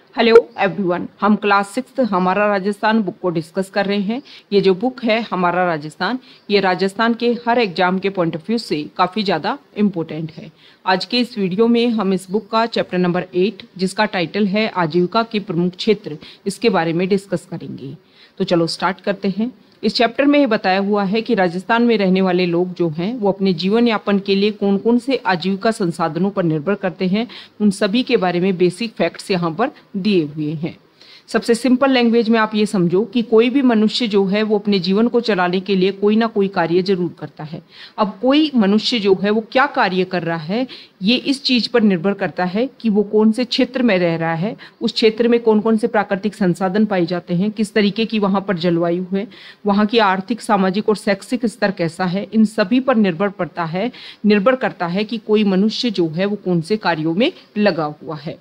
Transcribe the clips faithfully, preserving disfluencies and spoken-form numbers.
Hello everyone, हम class six हमारा Rajasthan book को डिस्कस कर रहे हैं। ये जो बुक है हमारा राजस्थान, ये राजस्थान के हर एग्जाम के पॉइंट ऑफ व्यू से काफ़ी ज़्यादा इम्पोर्टेंट है। आज के इस वीडियो में हम इस बुक का चैप्टर नंबर एट, जिसका टाइटल है आजीविका के प्रमुख क्षेत्र, इसके बारे में डिस्कस करेंगे। तो चलो स्टार्ट करते हैं। इस चैप्टर में ये बताया हुआ है कि राजस्थान में रहने वाले लोग जो हैं वो अपने जीवन यापन के लिए कौन कौन से आजीविका संसाधनों पर निर्भर करते हैं, उन सभी के बारे में बेसिक फैक्ट्स यहाँ पर दिए हुए हैं। सबसे सिंपल लैंग्वेज में आप ये समझो कि कोई भी मनुष्य जो है वो अपने जीवन को चलाने के लिए कोई ना कोई कार्य जरूर करता है। अब कोई मनुष्य जो है वो क्या कार्य कर रहा है, ये इस चीज पर निर्भर करता है कि वो कौन से क्षेत्र में रह रहा है, उस क्षेत्र में कौन कौन से प्राकृतिक संसाधन पाए जाते हैं, किस तरीके की वहाँ पर जलवायु है, वहाँ की आर्थिक, सामाजिक और शैक्षिक स्तर कैसा है, इन सभी पर निर्भर पड़ता है निर्भर करता है कि कोई मनुष्य जो है वो कौन से कार्यों में लगा हुआ है।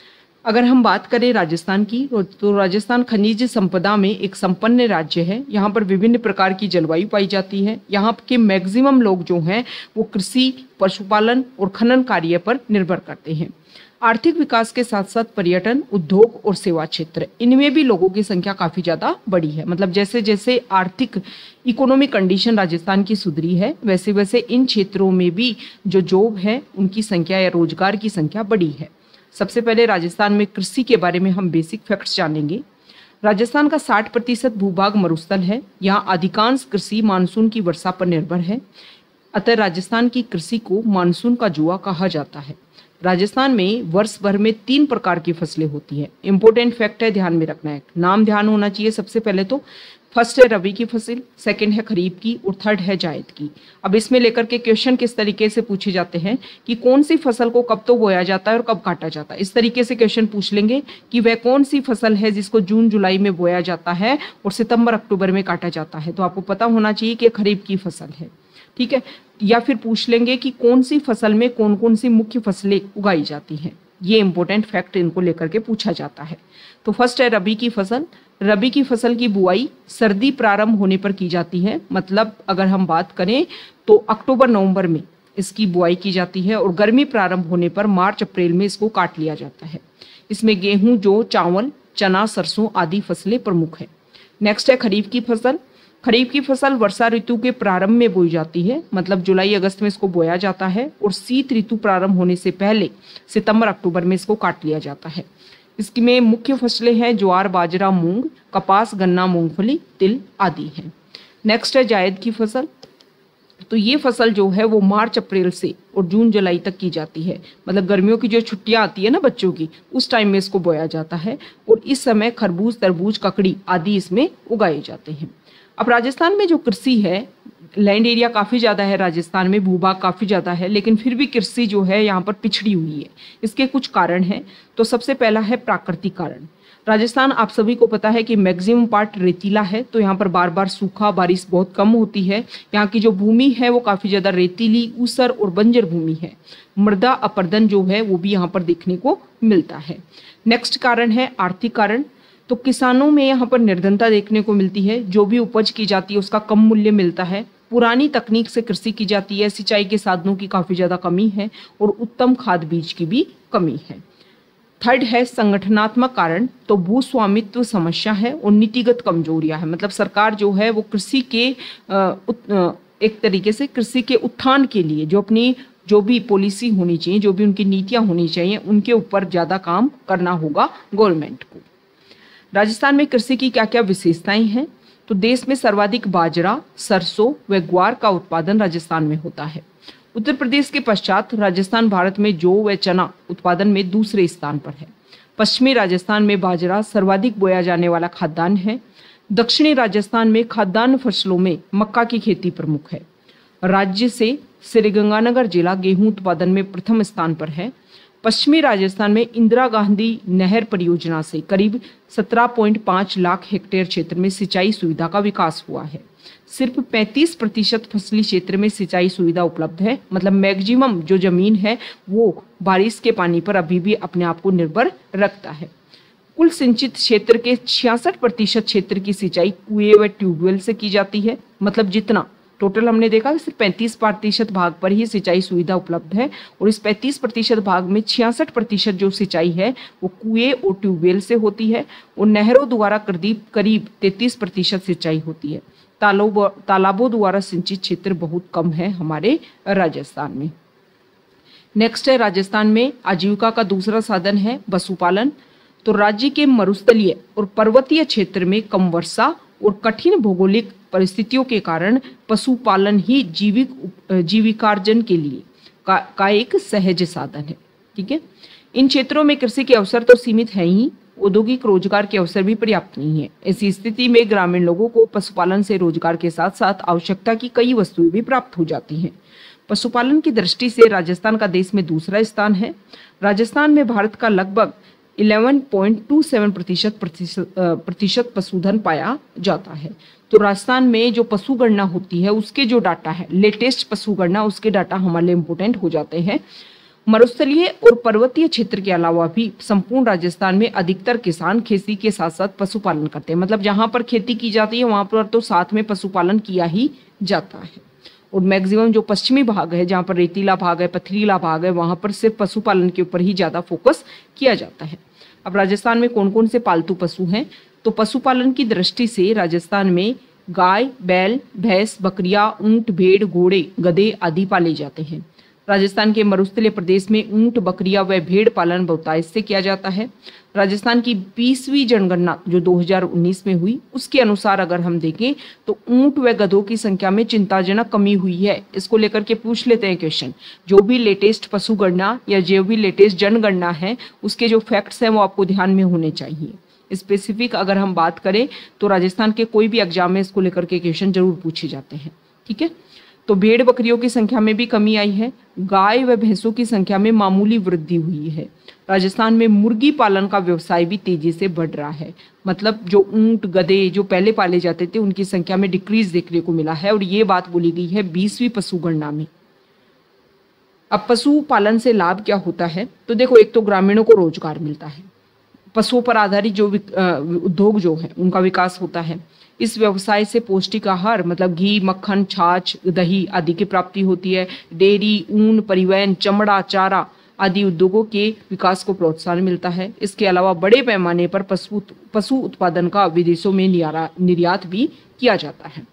अगर हम बात करें राजस्थान की, तो राजस्थान खनिज संपदा में एक संपन्न राज्य है। यहाँ पर विभिन्न प्रकार की जलवायु पाई जाती है। यहाँ के मैक्सिमम लोग जो हैं वो कृषि, पशुपालन और खनन कार्य पर निर्भर करते हैं। आर्थिक विकास के साथ साथ पर्यटन, उद्योग और सेवा क्षेत्र, इनमें भी लोगों की संख्या काफ़ी ज़्यादा बढ़ी है। मतलब जैसे जैसे आर्थिक इकोनॉमिक कंडीशन राजस्थान की सुधरी है, वैसे वैसे इन क्षेत्रों में भी जो जॉब है उनकी संख्या या रोजगार की संख्या बढ़ी है। सबसे पहले राजस्थान में कृषि के बारे में हम बेसिक फैक्ट्स जानेंगे। राजस्थान का साठ प्रतिशत भूभाग मरुस्थल है। यहाँ अधिकांश कृषि मानसून की वर्षा पर निर्भर है, अतः राजस्थान की कृषि को मानसून का जुआ कहा जाता है। राजस्थान में वर्ष भर में तीन प्रकार की फसलें होती हैं। इंपॉर्टेंट फैक्ट है, ध्यान में रखना है, नाम ध्यान होना चाहिए। सबसे पहले तो फर्स्ट है रबी की फसल, सेकंड है खरीफ की और थर्ड है जायद की। अब इसमें लेकर के क्वेश्चन किस तरीके से पूछे जाते हैं कि कौन सी फसल को कब तो बोया जाता है और कब काटा जाता है। इस तरीके से क्वेश्चन पूछ लेंगे कि वह कौन सी फसल है जिसको जून जुलाई में बोया जाता है और सितंबर अक्टूबर में काटा जाता है, तो आपको पता होना चाहिए कि खरीफ की फसल है, ठीक है। या फिर पूछ लेंगे कि कौन सी फसल में कौन कौन सी मुख्य फसलें उगाई जाती हैं। ये इंपॉर्टेंट फैक्ट इनको लेकर के पूछा जाता है। तो फर्स्ट है रबी की फसल। रबी की फसल की बुआई सर्दी प्रारंभ होने पर की जाती है। मतलब अगर हम बात करें तो अक्टूबर नवंबर में इसकी बुआई की जाती है और गर्मी प्रारंभ होने पर मार्च अप्रैल में इसको काट लिया जाता है। इसमें गेहूं, जौ, चावल, चना, सरसों आदि फसलें प्रमुख है। नेक्स्ट है खरीफ की फसल। खरीफ की फसल वर्षा ऋतु के प्रारंभ में बोई जाती है। मतलब जुलाई अगस्त में इसको बोया जाता है और शीत ऋतु प्रारंभ होने से पहले सितंबर अक्टूबर में इसको काट लिया जाता है। इसमें मुख्य फसलें हैं ज्वार, बाजरा, मूंग, कपास, गन्ना, मूंगफली, तिल आदि हैं। नेक्स्ट है जायद की फसल। तो ये फसल जो है वो मार्च अप्रैल से और जून जुलाई तक की जाती है। मतलब गर्मियों की जो छुट्टियां आती है ना बच्चों की, उस टाइम में इसको बोया जाता है और इस समय खरबूज, तरबूज, ककड़ी आदि इसमें उगाए जाते हैं। अब राजस्थान में जो कृषि है, लैंड एरिया काफ़ी ज़्यादा है राजस्थान में, भूभाग काफ़ी ज़्यादा है, लेकिन फिर भी कृषि जो है यहाँ पर पिछड़ी हुई है। इसके कुछ कारण हैं। तो सबसे पहला है प्राकृतिक कारण। राजस्थान आप सभी को पता है कि मैक्सिमम पार्ट रेतीला है, तो यहाँ पर बार बार सूखा, बारिश बहुत कम होती है। यहाँ की जो भूमि है वो काफ़ी ज़्यादा रेतीली, ऊसर और बंजर भूमि है। मृदा अपरदन जो है वो भी यहाँ पर देखने को मिलता है। नेक्स्ट कारण है आर्थिक कारण। तो किसानों में यहाँ पर निर्धनता देखने को मिलती है। जो भी उपज की जाती है उसका कम मूल्य मिलता है। पुरानी तकनीक से कृषि की जाती है। सिंचाई के साधनों की काफ़ी ज़्यादा कमी है और उत्तम खाद बीज की भी कमी है। थर्ड है संगठनात्मक कारण। तो भूस्वामित्व समस्या है और नीतिगत कमजोरियां है। मतलब सरकार जो है वो कृषि के एक तरीके से कृषि के उत्थान के लिए जो अपनी जो भी पॉलिसी होनी चाहिए, जो भी उनकी नीतियाँ होनी चाहिए, उनके ऊपर ज़्यादा काम करना होगा गवर्नमेंट को। राजस्थान में कृषि की क्या क्या विशेषताएं हैं? तो देश में सर्वाधिक बाजरा, सरसों व ग्वार का उत्पादन राजस्थान में होता है। उत्तर प्रदेश के पश्चात राजस्थान भारत में जौ व चना उत्पादन में दूसरे स्थान पर है। पश्चिमी राजस्थान में बाजरा सर्वाधिक बोया जाने वाला खाद्यान्न है। दक्षिणी राजस्थान में खाद्यान्न फसलों में मक्का की खेती प्रमुख है। राज्य से श्रीगंगानगर जिला गेहूं उत्पादन में प्रथम स्थान पर है। पश्चिमी राजस्थान में इंदिरा गांधी नहर परियोजना से करीब सत्रह पॉइंट पाँच लाख हेक्टेयर क्षेत्र में सिंचाई सुविधा का विकास हुआ है। सिर्फ पैंतीस प्रतिशत फसली क्षेत्र में सिंचाई सुविधा उपलब्ध है। मतलब मैक्सिमम जो जमीन है वो बारिश के पानी पर अभी भी अपने आप को निर्भर रखता है। कुल सिंचित क्षेत्र के छियासठ प्रतिशत क्षेत्र की सिंचाई कुएं व ट्यूबवेल से की जाती है। मतलब जितना टोटल हमने देखा कि सिर्फ पैंतीस प्रतिशत भाग पर ही सिंचाई सुविधा उपलब्ध है और इस पैंतीस प्रतिशत भाग में छियासठ प्रतिशत जो सिंचाई है वो कुएं और ट्यूबवेल से होती है और नहरों द्वारा करीब करीब तैंतीस प्रतिशत सिंचाई होती है। तालाबों तालाबों द्वारा सिंचित क्षेत्र बहुत कम है हमारे राजस्थान में। नेक्स्ट है राजस्थान में आजीविका का दूसरा साधन है पशुपालन। तो राज्य के मरुस्थलीय और पर्वतीय क्षेत्र में कम वर्षा और कठिन भौगोलिक परिस्थितियों के कारण पशुपालन ही जीविक जीविकार्जन के लिए का, का एक सहज साधन है। ठीक है, इन क्षेत्रों में कृषि के अवसर तो सीमित है ही, औद्योगिक रोजगार के अवसर भी पर्याप्त नहीं है। ऐसी स्थिति में ग्रामीण लोगों को पशुपालन से रोजगार के साथ साथ आवश्यकता की कई वस्तुएं भी प्राप्त हो जाती हैं। पशुपालन की दृष्टि से राजस्थान का देश में दूसरा स्थान है। राजस्थान में भारत का लगभग ग्यारह पॉइंट दो सात प्रतिशत प्रतिशत पशुधन पाया जाता है। तो राजस्थान में जो पशु गणना होती है उसके जो डाटा है, लेटेस्ट पशु गणना, उसके डाटा हमारे लिए इम्पोर्टेंट हो जाते हैं। मरुस्थलीय और पर्वतीय क्षेत्र के अलावा भी संपूर्ण राजस्थान में अधिकतर किसान खेती के साथ साथ पशुपालन करते हैं। मतलब जहां पर खेती की जाती है वहां पर तो साथ में पशुपालन किया ही जाता है। और मैक्सिमम जो पश्चिमी भाग है, जहाँ पर रेतीला भाग है, पथरीला भाग है, वहाँ पर सिर्फ पशुपालन के ऊपर ही ज़्यादा फोकस किया जाता है। अब राजस्थान में कौन कौन से पालतू पशु हैं? तो पशुपालन की दृष्टि से राजस्थान में गाय, बैल, भैंस, बकरियां, ऊंट, भेड़, घोड़े, गधे आदि पाले जाते हैं। राजस्थान के मरुस्थलीय प्रदेश में ऊंट, बकरियां व भेड़ पालन बहुतायत से किया जाता है। राजस्थान की बीसवीं जनगणना जो दो हज़ार उन्नीस में हुई उसके अनुसार अगर हम देखें तो ऊंट व गधों की संख्या में चिंताजनक कमी हुई है। इसको लेकर के पूछ लेते हैं क्वेश्चन। जो भी लेटेस्ट पशु गणना या जो भी लेटेस्ट जनगणना है उसके जो फैक्ट्स हैं वो आपको ध्यान में होने चाहिए। स्पेसिफिक अगर हम बात करें तो राजस्थान के कोई भी एग्जाम में इसको लेकर के क्वेश्चन जरूर पूछे जाते हैं। ठीक है, तो भेड़ बकरियों की संख्या में भी कमी आई है। गाय व भैंसों की संख्या में मामूली वृद्धि हुई है। राजस्थान में मुर्गी पालन का व्यवसाय भी तेजी से बढ़ रहा है। मतलब जो ऊंट, गधे जो पहले पाले जाते थे उनकी संख्या में डिक्रीज देखने को मिला है और ये बात बोली गई है बीसवीं पशु गणना में। अब पशु पालन से लाभ क्या होता है? तो देखो, एक तो ग्रामीणों को रोजगार मिलता है, पशुओं पर आधारित जो उद्योग जो है उनका विकास होता है। इस व्यवसाय से पौष्टिक आहार मतलब घी, मक्खन, छाछ, दही आदि की प्राप्ति होती है। डेयरी, ऊन, परिवहन, चमड़ा, चारा आदि उद्योगों के विकास को प्रोत्साहन मिलता है। इसके अलावा बड़े पैमाने पर पशु पशु उत्पादन का विदेशों में निर्यात भी किया जाता है।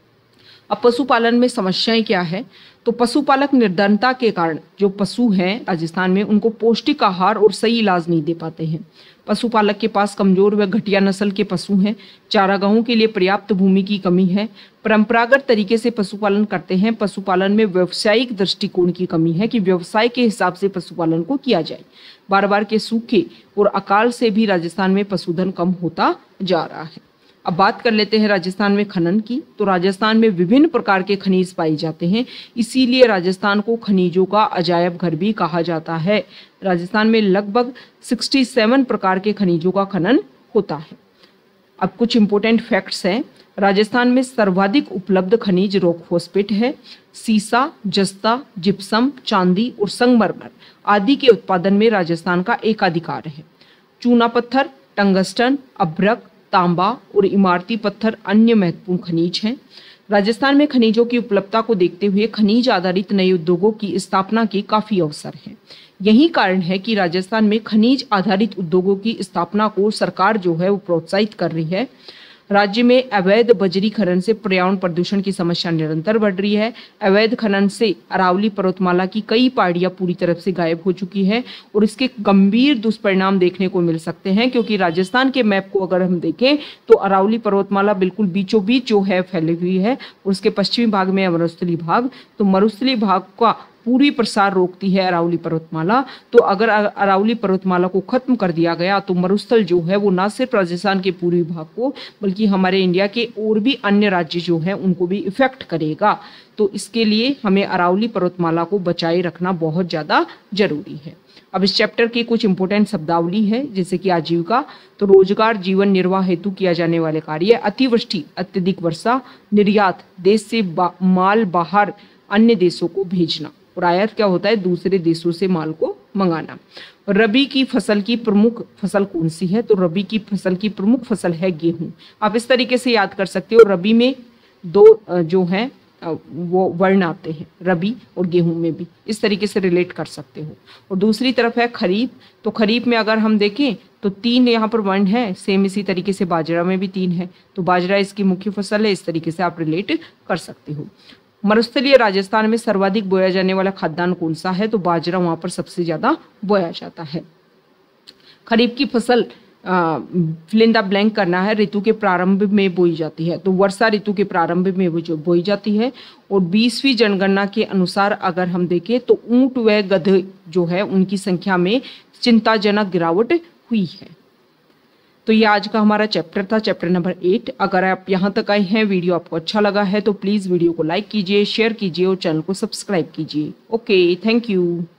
अब पशुपालन में समस्याएं क्या है? तो पशुपालक निर्धनता के कारण जो पशु हैं राजस्थान में उनको पौष्टिक आहार और सही इलाज नहीं दे पाते हैं। पशुपालक के पास कमजोर व घटिया नस्ल के पशु हैं। चारागाहों के लिए पर्याप्त भूमि की कमी है। परंपरागत तरीके से पशुपालन करते हैं। पशुपालन में व्यावसायिक दृष्टिकोण की कमी है कि व्यवसाय के हिसाब से पशुपालन को किया जाए। बार बार के सूखे और अकाल से भी राजस्थान में पशुधन कम होता जा रहा है। अब बात कर लेते हैं राजस्थान में खनन की। तो राजस्थान में विभिन्न प्रकार के खनिज पाए जाते हैं, इसीलिए राजस्थान को खनिजों का अजायब घर भी कहा जाता है। राजस्थान में लगभग सड़सठ प्रकार के खनिजों का खनन होता है। अब कुछ इंपॉर्टेंट फैक्ट्स हैं। राजस्थान में सर्वाधिक उपलब्ध खनिज रॉक फॉस्फेट है। सीसा, जस्ता, जिप्सम, चांदी और संगमरमर आदि के उत्पादन में राजस्थान का एकाधिकार है। चूना पत्थर, टंगस्टन, अभ्रक, तांबा और इमारती पत्थर अन्य महत्वपूर्ण खनिज हैं। राजस्थान में खनिजों की उपलब्धता को देखते हुए खनिज आधारित नए उद्योगों की स्थापना के काफी अवसर हैं। यही कारण है कि राजस्थान में खनिज आधारित उद्योगों की स्थापना को सरकार जो है वो प्रोत्साहित कर रही है। राज्य में अवैध बजरी खनन से पर्यावरण प्रदूषण की समस्या निरंतर बढ़ रही है। अवैध खनन से अरावली पर्वतमाला की कई पहाड़ियां पूरी तरह से गायब हो चुकी है और इसके गंभीर दुष्परिणाम देखने को मिल सकते हैं, क्योंकि राजस्थान के मैप को अगर हम देखें तो अरावली पर्वतमाला बिल्कुल बीचों बीच जो है फैली हुई है और उसके पश्चिमी भाग में है मरुस्थली भाग। तो मरुस्थली भाग का पूरी प्रसार रोकती है अरावली पर्वतमाला। तो अगर अरावली पर्वतमाला को खत्म कर दिया गया तो मरुस्थल जो है वो न सिर्फ राजस्थान के पूर्वी भाग को बल्कि हमारे इंडिया के और भी अन्य राज्य जो हैं उनको भी इफेक्ट करेगा। तो इसके लिए हमें अरावली पर्वतमाला को बचाए रखना बहुत ज़्यादा जरूरी है। अब इस चैप्टर की कुछ इंपॉर्टेंट शब्दावली है, जैसे कि आजीविका। तो रोजगार, जीवन निर्वाह हेतु किया जाने वाले कार्य। अतिवृष्टि, अत्यधिक वर्षा। निर्यात, देश से बा, माल बाहर अन्य देशों को भेजना। और आयात क्या होता है? दूसरे देशों से माल को मंगाना। रबी की फसल की प्रमुख फसल कौन सी है? तो रबी की फसल की प्रमुख फसल है गेहूं। आप इस तरीके से याद कर सकते हो। रबी में दो जो है वो वर्ण आते हैं, रबी और गेहूं में भी इस तरीके से रिलेट कर सकते हो। और दूसरी तरफ है खरीफ, तो खरीफ में अगर हम देखें तो तीन यहाँ पर वर्ण है, सेम इसी तरीके से बाजरा में भी तीन है, तो बाजरा इसकी मुख्य फसल है, इस तरीके से आप रिलेट कर सकते हो। मरुस्थलीय राजस्थान में सर्वाधिक बोया जाने वाला खाद्यान्न कौन सा है, तो बाजरा वहाँ पर सबसे ज़्यादा बोया जाता है। खरीफ की फसल फिल इन द ब्लैंक करना है, ऋतु के प्रारंभ में बोई जाती है, तो वर्षा ऋतु के प्रारंभ में वो जो बोई जाती है। और बीसवीं जनगणना के अनुसार अगर हम देखें तो ऊंट व गधे जो है उनकी संख्या में चिंताजनक गिरावट हुई है। तो ये आज का हमारा चैप्टर था, चैप्टर नंबर एट। अगर आप यहाँ तक आए हैं, वीडियो आपको अच्छा लगा है तो प्लीज़ वीडियो को लाइक कीजिए, शेयर कीजिए और चैनल को सब्सक्राइब कीजिए। Okay, thank you.